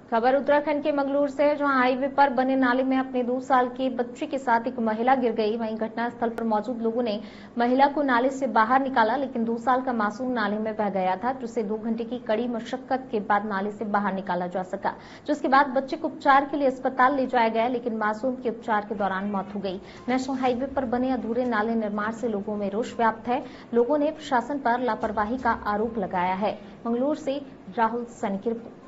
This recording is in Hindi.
खबर उत्तराखंड के मंगलूर से है, जहां हाईवे पर बने नाले में अपने 2 साल के बच्चे के साथ एक महिला गिर गई। वहीं घटनास्थल पर मौजूद लोगों ने महिला को नाले से बाहर निकाला, लेकिन 2 साल का मासूम नाले में बह गया था, जिसे 2 घंटे की कड़ी मशक्कत के बाद नाले से बाहर निकाला जा सका, जिसके बाद बच्चे को उपचार के लिए अस्पताल ले जाया गया, लेकिन मासूम की उपचार के दौरान मौत हो गई। नेशनल हाईवे पर बने अधूरे नाले निर्माण से लोगों में रोष व्याप्त है। लोगों ने प्रशासन पर लापरवाही का आरोप लगाया है। मंगलूर से राहुल सैनी की रिपोर्ट।